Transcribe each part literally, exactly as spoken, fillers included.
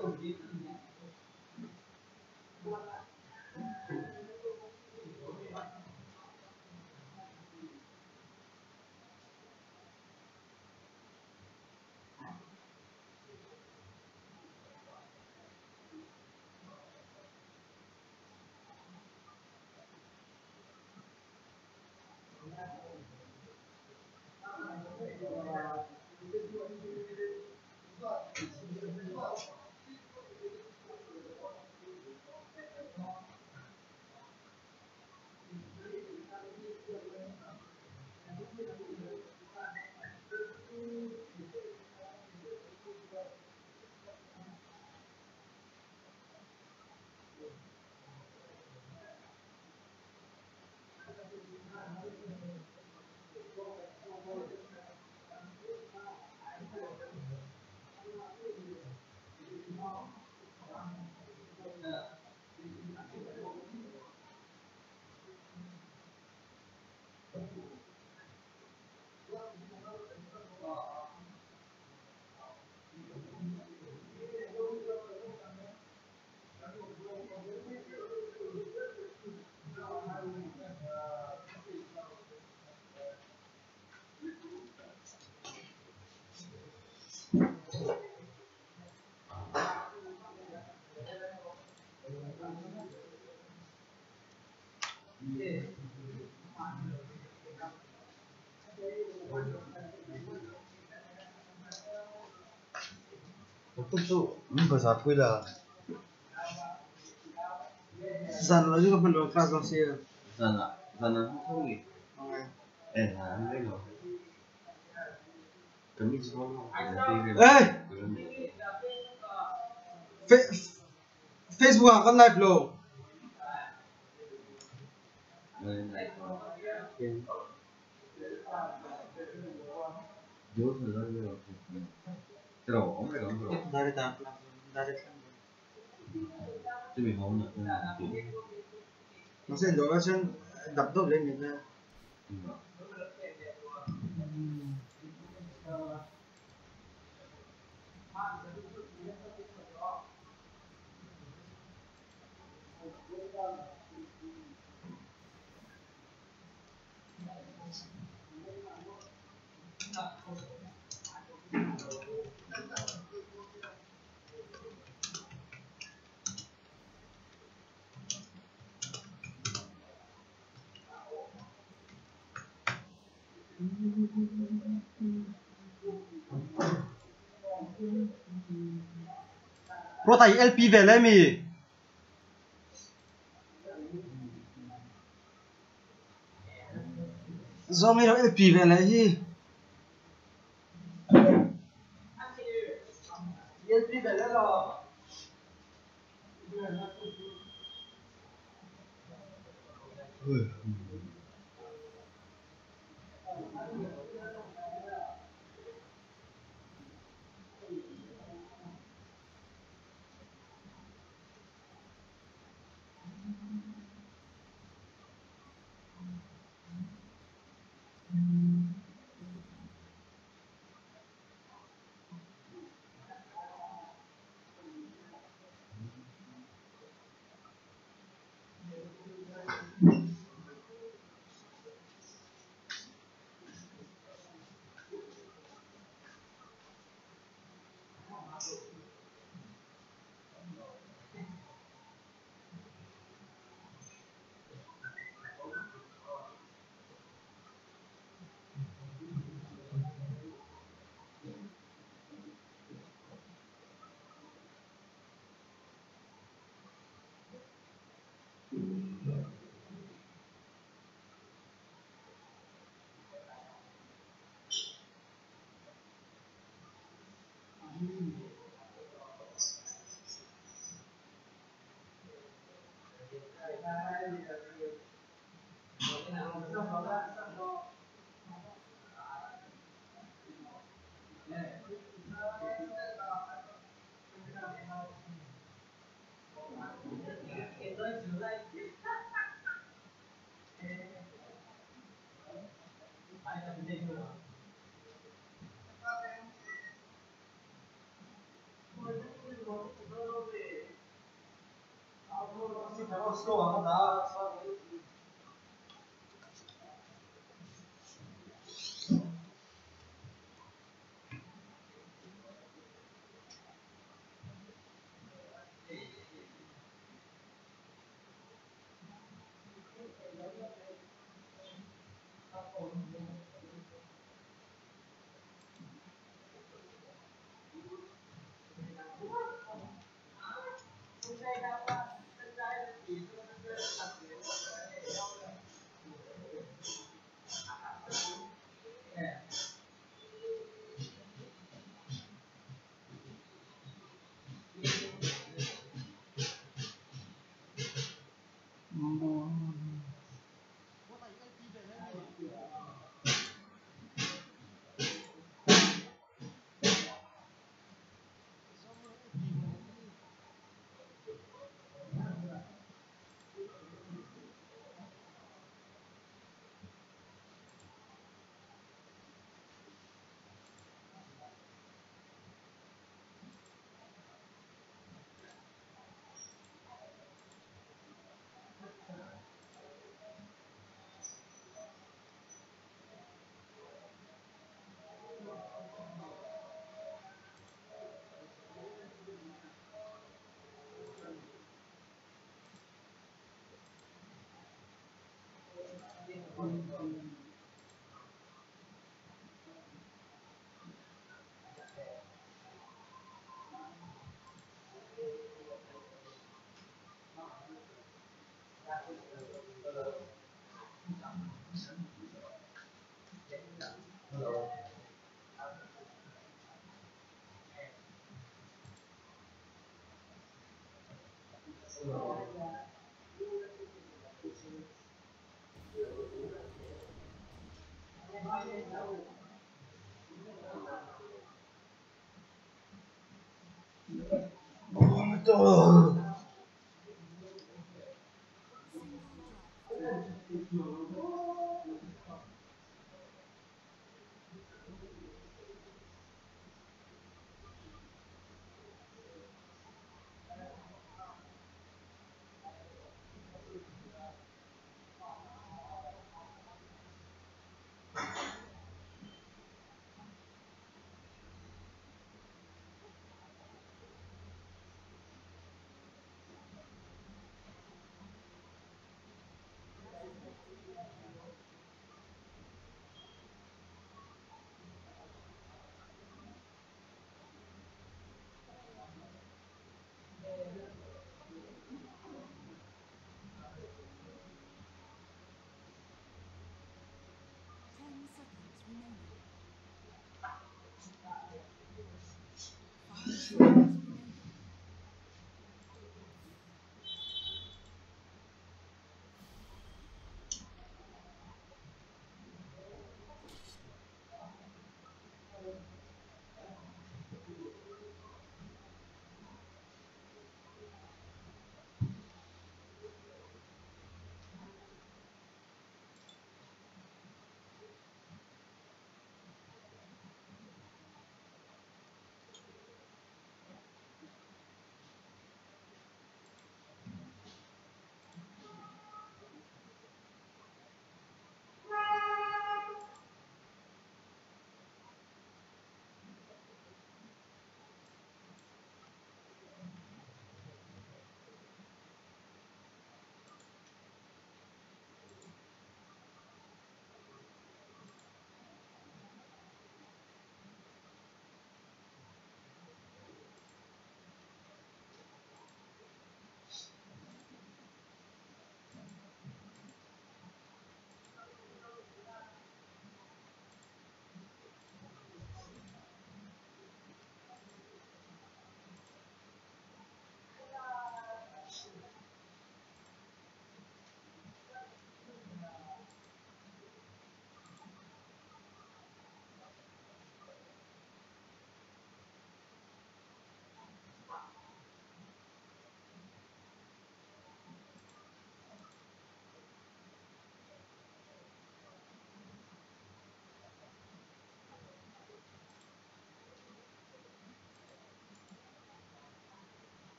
Ini bahasa aku lah. Sana juga perlu kelas masih. Sana, sana aku lagi. Eh, nah, ini loh. Kami semua. Eh, Facebook akan live lo. Jauh sudah jauh. Terus, om mereka terus. Dari tak, dari. Tapi mau nak? Masih dua version dapet lên gitu. Pro tay L P về lên mi. Do mi đâu L P về lại hi. L P về lên rồi.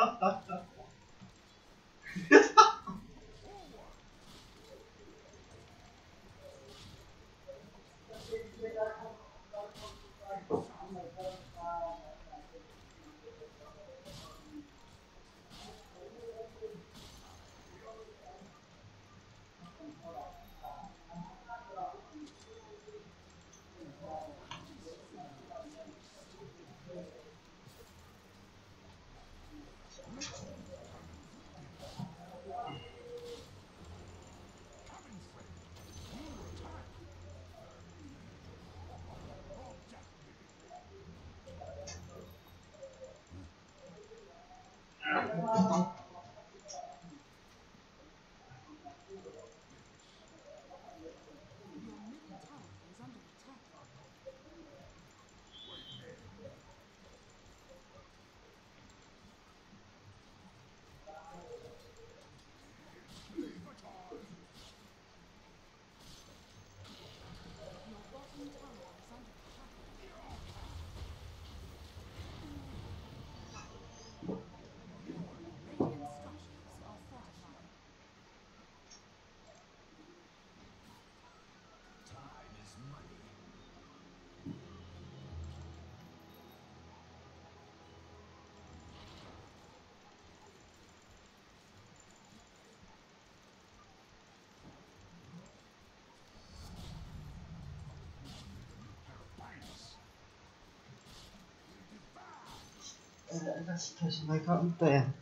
That's my count there.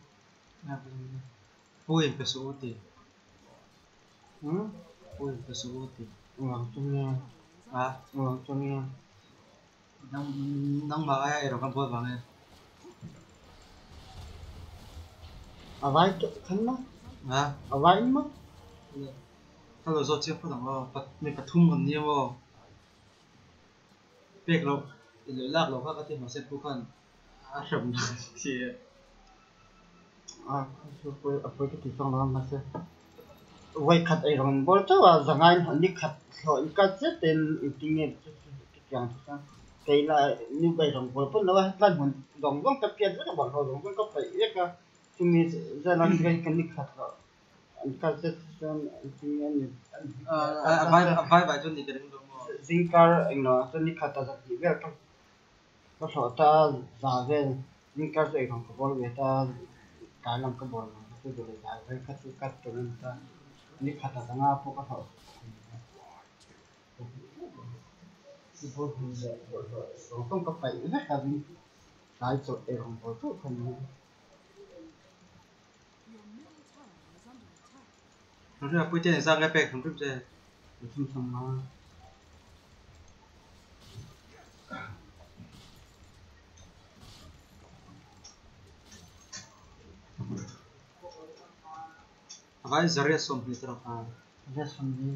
Ui, pesuti. Hmm? Ui, pesuti. Uang tunya. Ah, uang tunya. Nang nang makaya iro kan buat banget. Avai tu kan mah? Ah, avai mah? Kalau zo chiếc phụ đồng pat mình pat thum còn nhiều vô. Bek lo, ile lak lo ka kati masih bukan. Asam thì. À, tôi tôi cái tí xong đó mà sẽ quay khát ấy rồi bố cháu là rằng ai hắn đi khát rồi cái chết tên tiếng nghe cái tiếng sao cái là như vậy rồi bố bố nó hết lần hồn đồng vong tập kết rất là bọn họ đồng vong có phải ít cả thì mình ra làm cái cái đi khát rồi cái chết xong tiếng nghe như à vai vai vai cho đi cái đúng không Zinkar anh nói cho đi khát ta thì về cái có số ta giả về Zinkar rồi không có bố về ta cái làm cái bồn tôi được giải với các sự cắt cho nên ta đi khát là nga phụ các họ bồn hình dạng bồn rồi số không có phải rất là gì cái chỗ để làm bồn tốt không nó là bây giờ sang cái bẹt không biết gì không xong mà Vai zaria som ni terapa. Zaria som ni.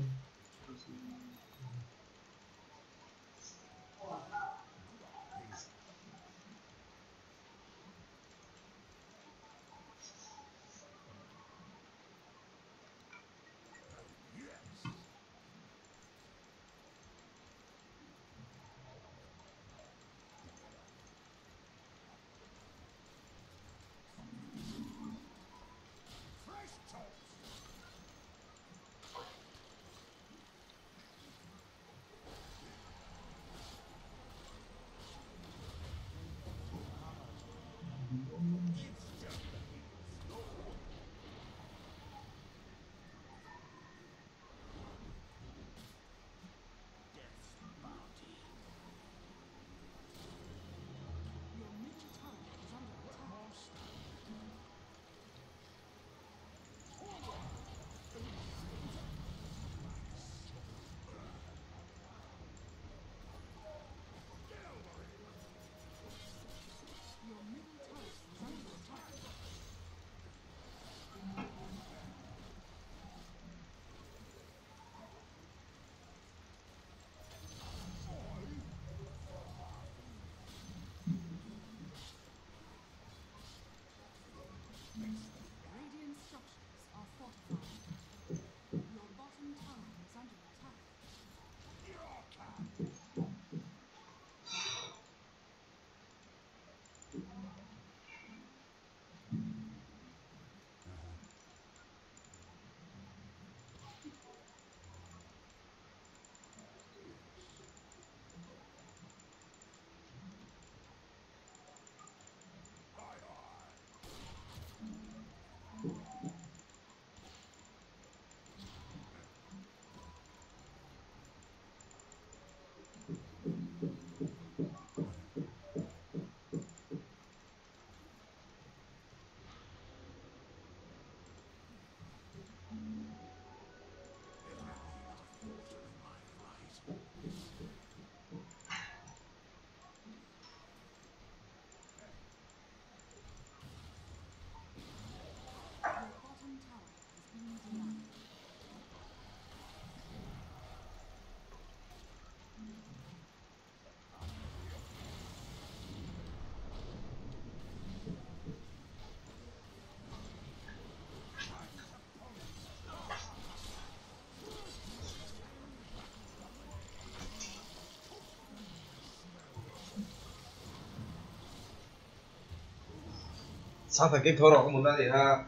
sao phải cái thô đó muốn là gì ha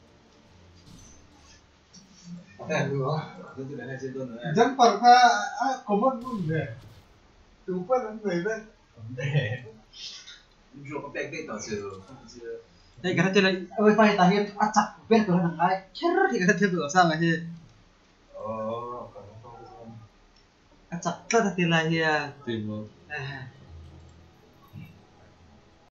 Jumper ka ah common mun de. Tupa ng bebe. Rồi có cái cái tờ sự Đây cái thế này, ơi phải ta hiện ắt chặt biết rồi thằng ai, chết thì cái thế được sao mà thì ờ ắt chặt tất là tiền là thì tìm à